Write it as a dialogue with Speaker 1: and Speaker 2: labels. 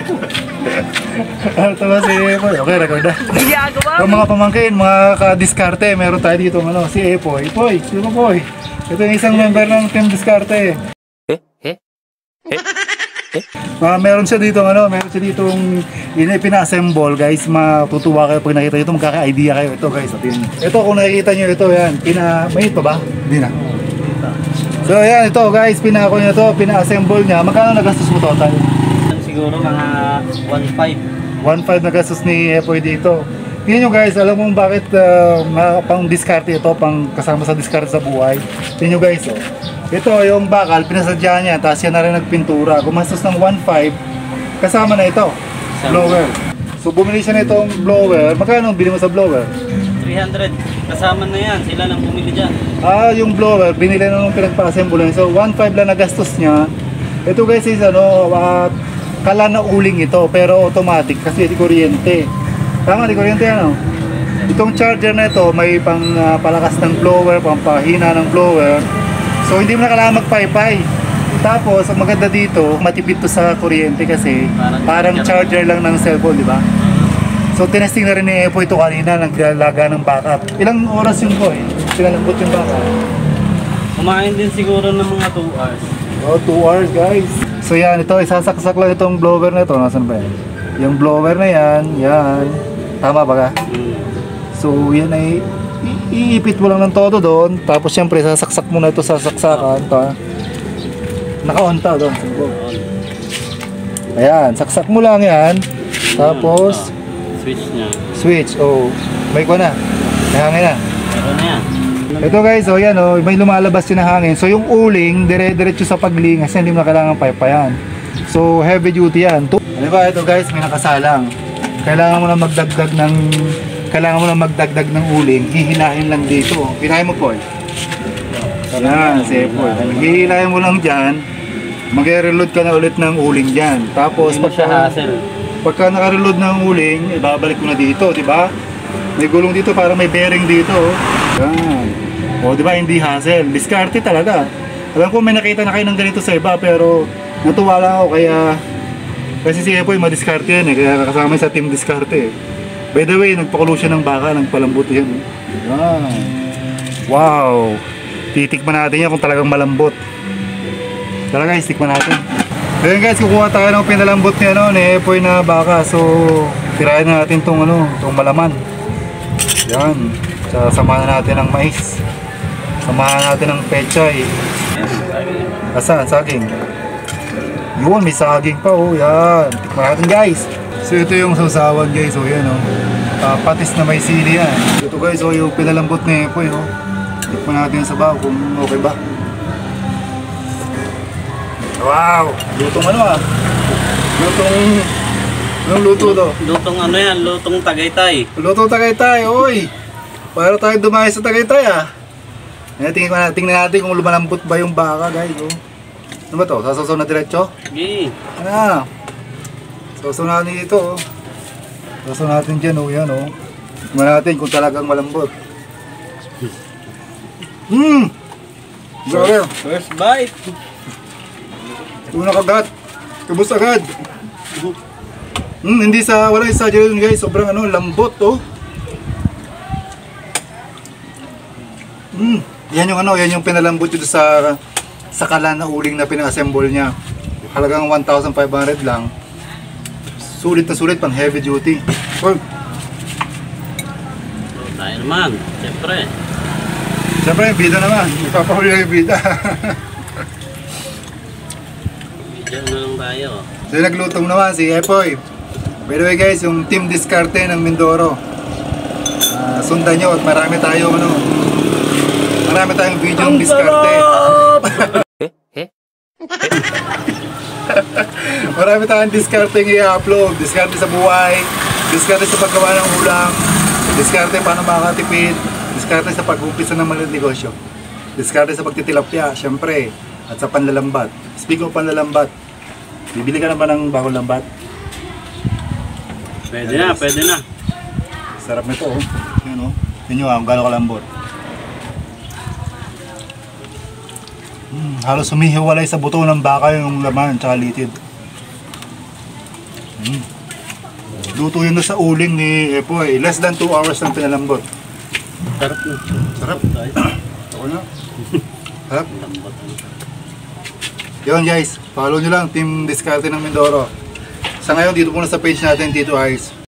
Speaker 1: Ito ba si Epoy? Okay, record na. Yung mga pamangkin, mga ka-diskarte, meron tayo dito si Epoy. Epoy, sino mo Epoy? Ito yung isang member ng Team Diskarte. Meron siya dito pina-assemble guys. Matutuwa kayo pag nakita nyo ito, magkaka-idea kayo. Ito guys, ito kung nakikita nyo ito, yan. May pa ba? Hindi na. So yan, ito guys, pina-assemble niya. Magkano nagastos mo total?
Speaker 2: Siguro mga 1.5.
Speaker 1: 1.5 nagastos ni Epoy dito. Tingnan nyo guys, alam mo bakit pang diskarte ito, pang kasama sa diskarte sa buhay. Tingnan nyo guys, ito yung bakal, pinasadya niya, tapos yan na rin nagpintura. Gumastos ng 1.5, kasama na ito, blower. So bumili siya na itong blower. Magkano bili mo sa blower?
Speaker 2: 300, kasama na yan, sila nang bumili dyan.
Speaker 1: Yung blower, binili na nung pinagpa-assemble. So 1.5 lang nagastos niya. Ito guys is kala na uling ito, pero automatic kasi di kuryente. Tama, di kuryente ano? Itong charger na ito, may pang palakas ng blower, pang pahina ng blower. So hindi mo na kailangan magpaypay. Tapos, ang maganda dito, matipid to sa kuryente kasi parang charger lang ng cellphone, di ba? So tinesting na rin ni Epoy ito kanina, naglalaga ng backup. Ilang oras yung boy? Pinalambot yung backup?
Speaker 2: Kumain din siguro ng mga 2 hours.
Speaker 1: 2 hours guys. So yan, ito, isasaksak lang itong blower na ito. Nasaan ba yan? Yung blower na yan. Tama ba ka? So yan ay iipit mo lang ng todo doon. Tapos syempre sasaksak mo na ito sa saksakan. Naka-on ta doon. Ayan, saksak mo lang yan. Tapos
Speaker 2: switch niya.
Speaker 1: Switch, may ko na. Nahangin na.
Speaker 2: Meron na yan.
Speaker 1: Ito guys, yan may lumalabas yun na hangin. So yung uling, dire-diretso sa pagling kasi hindi mo na kailangan paypayan. So heavy duty yan. Diba ito guys, may nakasalang. Kailangan mo na magdagdag ng uling, hihilahin lang dito. Hihilahin mo po. Yan, safe po. Hihilahin mo lang dyan, mag-reload ka na ulit ng uling dyan. Tapos pagka naka-reload ng uling, ibabalik mo na dito, di ba? May gulong dito, parang may bearing dito. Yan. Di ba, hindi hassle. Diskarte talaga. Alam ko may nakita na kayo ng ganito sa iba, pero natuwa lang ako kasi si Epoy madiskarte yan kaya kasama sa team diskarte. By the way, nagpakulo siya ng baka, nagpalambot yan. Wow! Titikman natin yan kung talagang malambot. Tara guys, tikman natin. Ngayon guys, kukuha tayo ng pinalambot ni Epoy na baka. So, tirahin na natin itong malaman. Yan. Samahan natin ng mais. Samahan natin ng pechay. Asan? Saging. Yun, may saging pa yan. Tikman natin guys. So ito yung sausawan guys. Yan patis na may sili yan. Ito guys, yung pinalambot ni Epoy. Tikman natin sa sabaw kung okay ba. Wow! Lutong Anong luto to?
Speaker 2: Lutong yan? Lutong Tagaytay.
Speaker 1: Lutong Tagaytay, oy! Para tayo dumayo sa Tagaytay tingnan natin kung lumalambot ba yung baka guys. Ano ba to? Sasasaw na diretso?
Speaker 2: Okay.
Speaker 1: Sasaw natin dito. Sasaw natin dyan yan tingnan natin kung talagang malambot. Grabe.
Speaker 2: First bite.
Speaker 1: Una kagat. Kabus agad. Wala yung exaggeration guys. Sobrang lambot Yan yung pinalambot dito sa kalan na uling na pina-assemble niya. Halagang 1,500 lang. Sulit na sulit, pang heavy duty.
Speaker 2: Tayo naman,
Speaker 1: Siyempre, bida naman. Ipapahuli lang yung bida.
Speaker 2: Diyan na lang tayo.
Speaker 1: So naglutong naman si Epoy. By the way guys, yung team diskarte ng Mindoro. Sundan nyo at marami tayong video ng diskarte. Marami tayong diskarte i-upload. Diskarte sa buhay, diskarte sa paggawa ng ulam, diskarte paano makakatipid, diskarte sa pag-umpisa ng mga negosyo, diskarte sa pagtitilapia, syempre, at sa panlalambat. Speak of panlalambat, bibili ka na ba ng bagong lambat?
Speaker 2: Pwede na.
Speaker 1: Sarap nito Yun Tingnan nyo kung gano'ng kalambot. Halos humihiwalay sa buto ng baka yung laman tsaka litid. Luto yun na sa uling ni Epoy. Less than 2 hours lang pinalambot.
Speaker 2: Sarap na.
Speaker 1: Sarap.
Speaker 2: Tayo.
Speaker 1: Ako na. Sarap.
Speaker 2: Lambot.
Speaker 1: Yun guys, follow nyo lang Team Discarte ng Mindoro. Sa ngayon, dito muna sa page natin, Tito Ice.